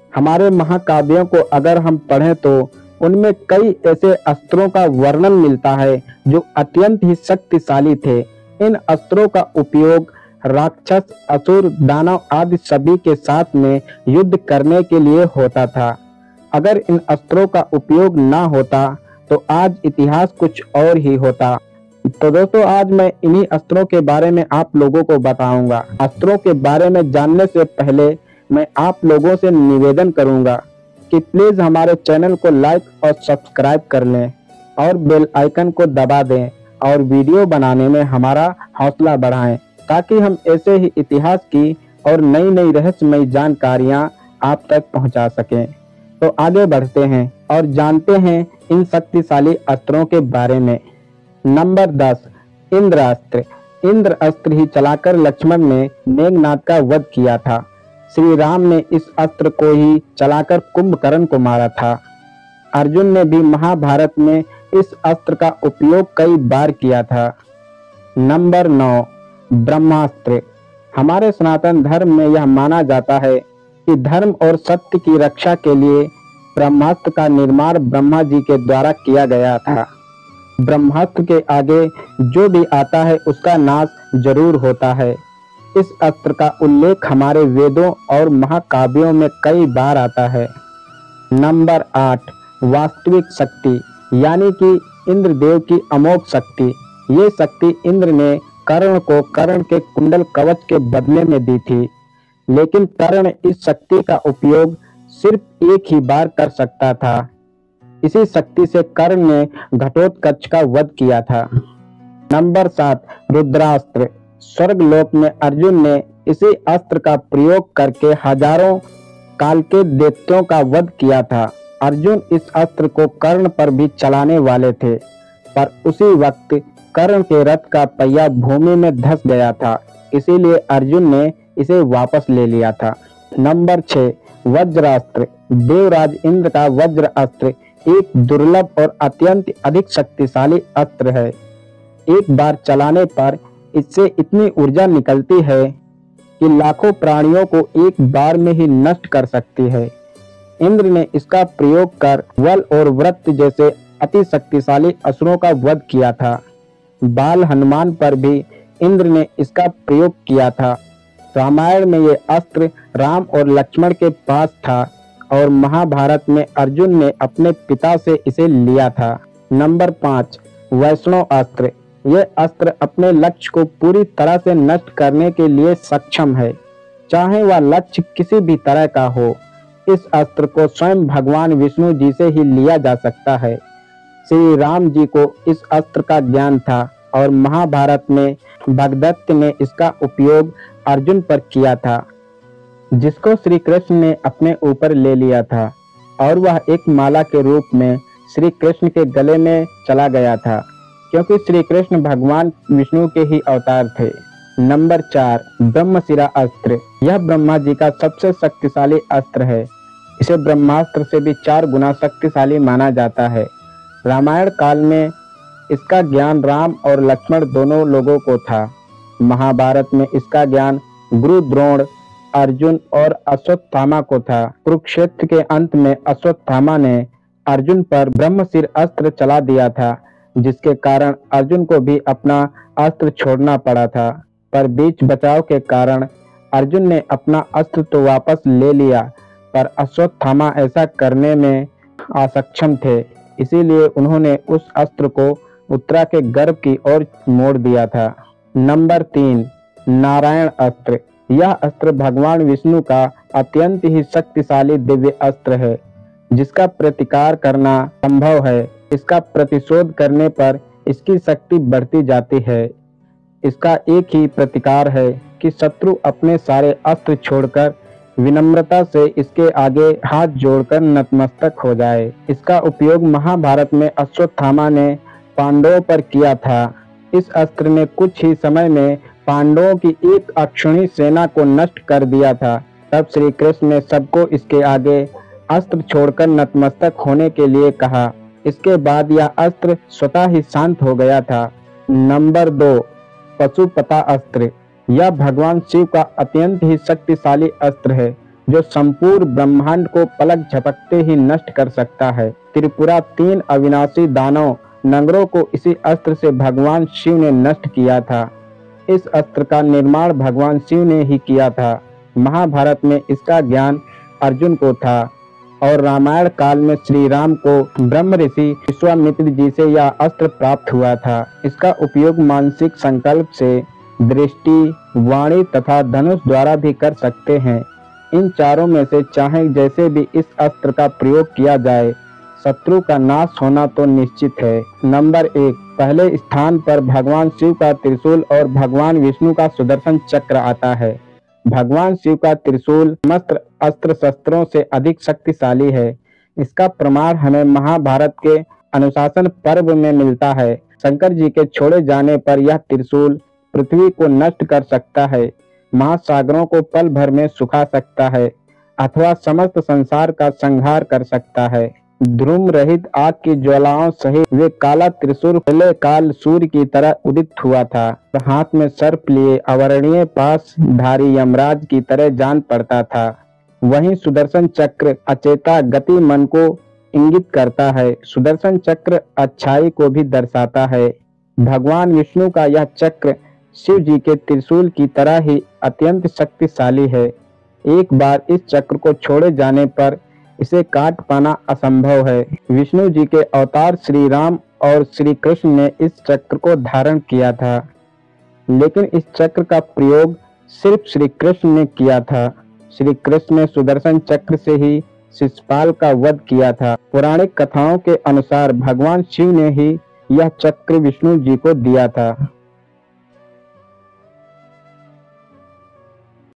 हमारे महाकाव्यों को अगर हम पढ़ें तो उनमें कई ऐसे अस्त्रों का वर्णन मिलता है जो अत्यंत ही शक्तिशाली थे। इन अस्त्रों का उपयोग राक्षस, असुर, दानव आदि सभी के साथ में युद्ध करने के लिए होता था। अगर इन अस्त्रों का उपयोग ना होता तो आज इतिहास कुछ और ही होता। तो दोस्तों, आज मैं इन्हीं अस्त्रों के बारे में आप लोगों को बताऊंगा। अस्त्रों के बारे में जानने से पहले मैं आप लोगों से निवेदन करूंगा कि प्लीज हमारे चैनल को लाइक और सब्सक्राइब कर लें और बेल आइकन को दबा दें और वीडियो बनाने में हमारा हौसला बढ़ाएं, ताकि हम ऐसे ही इतिहास की और नई नई रहस्यमयी जानकारियां आप तक पहुंचा सकें। तो आगे बढ़ते हैं और जानते हैं इन शक्तिशाली अस्त्रों के बारे में। नंबर 10, इंद्र अस्त्र। इंद्र अस्त्र ही चलाकर लक्ष्मण ने मेघनाद का वध किया था। श्री राम ने इस अस्त्र को ही चलाकर कुंभकर्ण को मारा था। अर्जुन ने भी महाभारत में इस अस्त्र का उपयोग कई बार किया था। नंबर 9, ब्रह्मास्त्र। हमारे सनातन धर्म में यह माना जाता है कि धर्म और सत्य की रक्षा के लिए ब्रह्मास्त्र का निर्माण ब्रह्मा जी के द्वारा किया गया था। ब्रह्मास्त्र के आगे जो भी आता है उसका नाश जरूर होता है। इस अस्त्र का उल्लेख हमारे वेदों और महाकाव्यों में कई बार आता है। नंबर 8, वास्तविक शक्ति यानी कि इंद्रदेव की अमोघ शक्ति। ये शक्ति इंद्र ने कर्ण को कर्ण के कुंडल कवच के बदले में दी थी, लेकिन कर्ण इस शक्ति का उपयोग सिर्फ एक ही बार कर सकता था। इसी शक्ति से कर्ण ने घटोत्कच का वध किया था। नंबर 7, रुद्रास्त्र। स्वर्ग लोक में अर्जुन ने इसी अस्त्र का प्रयोग करके हजारों काल के दैत्यों का वध किया था। अर्जुन इस अस्त्र को कर्ण पर भी चलाने वाले थे, पर उसी वक्त कर्ण के रथ का पहिया भूमि में धंस गया था, इसीलिए अर्जुन ने इसे वापस ले लिया था। नंबर 6, वज्रास्त्र। देवराज इंद्र का वज्र अस्त्र एक दुर्लभ और अत्यंत अधिक शक्तिशाली अस्त्र है। एक बार चलाने पर इससे इतनी ऊर्जा निकलती है कि लाखों प्राणियों को एक बार में ही नष्ट कर सकती है। इंद्र ने इसका प्रयोग कर वल और वृत्त जैसे अति शक्तिशाली असुरों का वध किया था। बाल हनुमान पर भी इंद्र ने इसका प्रयोग किया था। रामायण में ये अस्त्र राम और लक्ष्मण के पास था और महाभारत में अर्जुन ने अपने पिता से इसे लिया था। नंबर 5, वैष्णव अस्त्र। यह अस्त्र अपने लक्ष्य को पूरी तरह से नष्ट करने के लिए सक्षम है, चाहे वह लक्ष्य किसी भी तरह का हो। इस अस्त्र को स्वयं भगवान विष्णु जी से ही लिया जा सकता है। श्री राम जी को इस अस्त्र का ज्ञान था और महाभारत में भगदत्त ने इसका उपयोग अर्जुन पर किया था, जिसको श्री कृष्ण ने अपने ऊपर ले लिया था और वह एक माला के रूप में श्री कृष्ण के गले में चला गया था, क्योंकि श्री कृष्ण भगवान विष्णु के ही अवतार थे। नंबर 4, ब्रह्मशिरा अस्त्र। यह ब्रह्मा जी का सबसे शक्तिशाली अस्त्र है। इसे ब्रह्मास्त्र से भी 4 गुना शक्तिशाली माना जाता है। रामायण काल में इसका ज्ञान राम और लक्ष्मण दोनों लोगों को था। महाभारत में इसका ज्ञान गुरु द्रोण, अर्जुन और अश्वत्थामा को था। कुरुक्षेत्र के अंत में अश्वत्थामा ने अर्जुन पर ब्रह्मशिर अस्त्र चला दिया था, जिसके कारण अर्जुन को भी अपना अस्त्र छोड़ना पड़ा था। पर बीच बचाव के कारण अर्जुन ने अपना अस्त्र तो वापस ले लिया, पर अश्वत्थामा ऐसा करने में असक्षम थे, इसीलिए उन्होंने उस अस्त्र को उत्तरा के गर्भ की ओर मोड़ दिया था। नंबर 3, नारायण अस्त्र। यह अस्त्र भगवान विष्णु का अत्यंत ही शक्तिशाली दिव्य अस्त्र है, जिसका प्रतिकार करना संभव है। इसका प्रतिशोध करने पर इसकी शक्ति बढ़ती जाती है। इसका एक ही प्रतिकार है कि शत्रु अपने सारे अस्त्र छोड़कर विनम्रता से इसके आगे हाथ जोड़कर नतमस्तक हो जाए। इसका उपयोग महाभारत में अश्वत्थामा ने पांडवों पर किया था। इस अस्त्र ने कुछ ही समय में पांडवों की एक अक्षुणी सेना को नष्ट कर दिया था। तब श्री कृष्ण ने सबको इसके आगे अस्त्र छोड़कर नतमस्तक होने के लिए कहा। इसके बाद यह अस्त्र स्वतः ही शांत हो गया था। नंबर 2, पशुपता अस्त्र। यह भगवान शिव का अत्यंत ही शक्तिशाली अस्त्र है। जो संपूर्ण ब्रह्मांड को पलक झपकते ही नष्ट कर सकता है। त्रिपुरा 3 अविनाशी दानव नगरों को इसी अस्त्र से भगवान शिव ने नष्ट किया था। इस अस्त्र का निर्माण भगवान शिव ने ही किया था। महाभारत में इसका ज्ञान अर्जुन को था और रामायण काल में श्री राम को ब्रह्म ऋषि विश्वामित्र जी से यह अस्त्र प्राप्त हुआ था। इसका उपयोग मानसिक संकल्प से दृष्टि, वाणी तथा धनुष द्वारा भी कर सकते हैं। इन चारों में से चाहे जैसे भी इस अस्त्र का प्रयोग किया जाए, शत्रु का नाश होना तो निश्चित है। नंबर 1, पहले स्थान पर भगवान शिव का त्रिशूल और भगवान विष्णु का सुदर्शन चक्र आता है। भगवान शिव का त्रिशूल समस्त अस्त्र शस्त्रों से अधिक शक्तिशाली है। इसका प्रमाण हमें महाभारत के अनुशासन पर्व में मिलता है। शंकर जी के छोड़े जाने पर यह त्रिशूल पृथ्वी को नष्ट कर सकता है, महासागरों को पल भर में सुखा सकता है अथवा समस्त संसार का संहार कर सकता है। ध्रुम रहित आग की ज्वालाओं सहित वे काला त्रिशूल पहले काल सूर्य की तरह उदित हुआ था। हाथ में सर्प लिए अवर्णीय पास धारी यमराज की तरह जान पड़ता था। वहीं सुदर्शन चक्र अचेता गति मन को इंगित करता है। सुदर्शन चक्र अच्छाई को भी दर्शाता है। भगवान विष्णु का यह चक्र शिव जी के त्रिशूल की तरह ही अत्यंत शक्तिशाली है। एक बार इस चक्र को छोड़े जाने पर इसे काट पाना असंभव है। विष्णु जी के अवतार श्री राम और श्री कृष्ण ने इस चक्र को धारण किया था, लेकिन इस चक्र का प्रयोग सिर्फ श्री कृष्ण ने किया था। श्री कृष्ण ने सुदर्शन चक्र से ही शिशुपाल का वध किया था। पौराणिक कथाओं के अनुसार भगवान शिव ने ही यह चक्र विष्णु जी को दिया था।